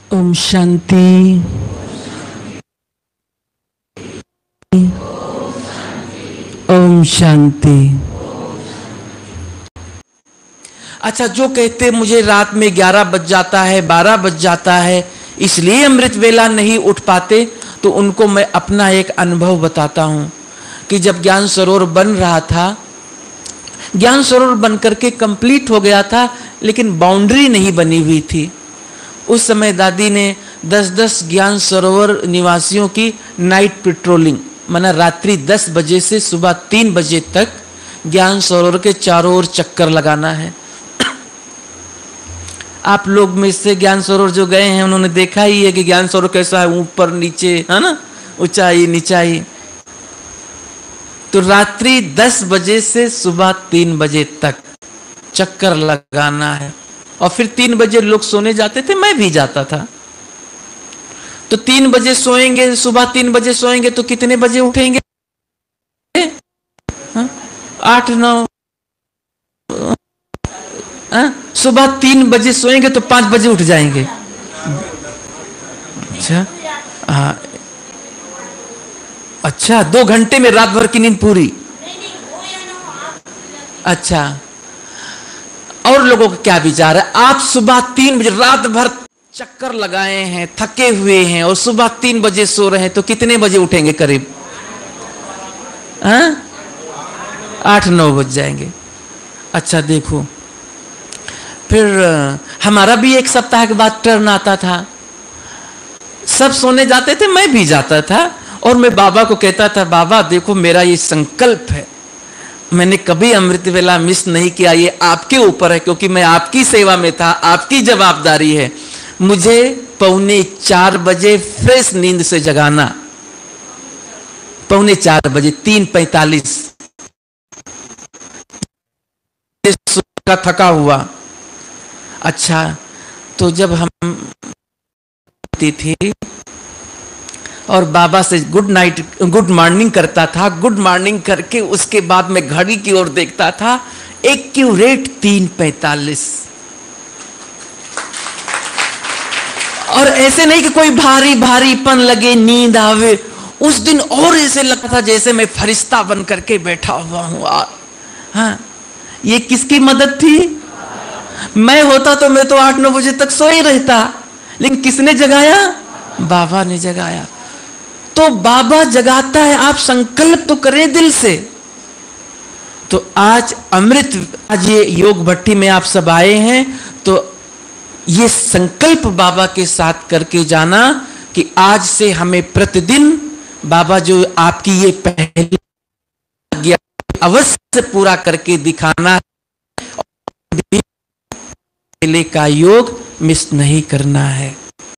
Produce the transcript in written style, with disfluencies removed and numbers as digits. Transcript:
ओम शांति। ओम शांति। अच्छा, जो कहते मुझे रात में 11 बज जाता है, 12 बज जाता है, इसलिए अमृत वेला नहीं उठ पाते, तो उनको मैं अपना एक अनुभव बताता हूं कि जब ज्ञान सरोवर बन रहा था, ज्ञान सरोवर बन करके कंप्लीट हो गया था, लेकिन बाउंड्री नहीं बनी हुई थी। उस समय दादी ने 10-10 ज्ञान सरोवर निवासियों की नाइट पेट्रोलिंग, माना रात्रि 10 बजे से सुबह 3 बजे तक ज्ञान सरोवर के चारों ओर चक्कर लगाना है। आप लोग में से ज्ञान सरोवर जो गए हैं उन्होंने देखा ही है कि ज्ञान सरोवर कैसा है, ऊपर नीचे, है ना, ऊंचाई नीचाई। तो रात्रि 10 बजे से सुबह 3 बजे तक चक्कर लगाना है, और फिर 3 बजे लोग सोने जाते थे, मैं भी जाता था। तो 3 बजे सोएंगे, सुबह 3 बजे सोएंगे तो कितने बजे उठेंगे? 8-9। सुबह 3 बजे सोएंगे तो 5 बजे उठ जाएंगे। अच्छा, हाँ, अच्छा, 2 घंटे में रात भर की नींद पूरी। अच्छा, और लोगों का क्या विचार है? आप सुबह 3 बजे रात भर चक्कर लगाए हैं, थके हुए हैं, और सुबह 3 बजे सो रहे हैं, तो कितने बजे उठेंगे करीब? 8-9 बज जाएंगे। अच्छा देखो, फिर हमारा भी एक सप्ताह के बाद टर्न आता था, सब सोने जाते थे, मैं भी जाता था, और मैं बाबा को कहता था, बाबा देखो मेरा ये संकल्प है, मैंने कभी अमृत वेला मिस नहीं किया, ये आपके ऊपर है, क्योंकि मैं आपकी सेवा में था, आपकी जवाबदारी है, मुझे 3:45 बजे फ्रेश नींद से जगाना। 3:45 बजे, 3:45 का थका हुआ। अच्छा, तो जब हम थी और बाबा से गुड नाइट, गुड मॉर्निंग करता था, गुड मॉर्निंग करके उसके बाद मैं घड़ी की ओर देखता था, एक्यूरेट 3:45। और ऐसे नहीं कि कोई भारी भारीपन लगे, नींद आवे, उस दिन और ऐसे लगता था जैसे मैं फरिश्ता बन करके बैठा हुआ हूं। हाँ, ये किसकी मदद थी? मैं होता तो मैं तो 8-9 बजे तक सो ही रहता, लेकिन किसने जगाया? बाबा ने जगाया। तो बाबा जगाता है, आप संकल्प तो करें दिल से। तो आज आज ये योग भट्टी में आप सब आए हैं, तो ये संकल्प बाबा के साथ करके जाना कि आज से हमें प्रतिदिन बाबा जो आपकी ये पहली आज्ञा अवश्य पूरा करके दिखाना है, और का योग मिस नहीं करना है।